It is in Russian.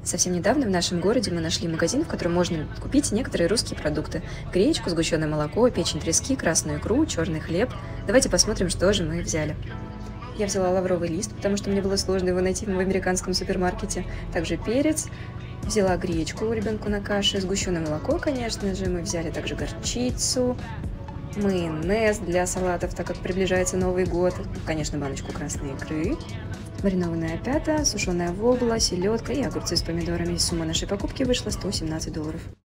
Совсем недавно в нашем городе мы нашли магазин, в котором можно купить некоторые русские продукты. Гречку, сгущенное молоко, печень трески, красную икру, черный хлеб. Давайте посмотрим, что же мы взяли. Я взяла лавровый лист, потому что мне было сложно его найти в американском супермаркете. Также перец. Взяла гречку ребенку на каше, сгущенное молоко, конечно же. Мы взяли также горчицу, майонез для салатов, так как приближается Новый год. Конечно, баночку красной икры. Маринованная пята, сушеная вобла, селедка и огурцы с помидорами. Сумма нашей покупки вышла $117.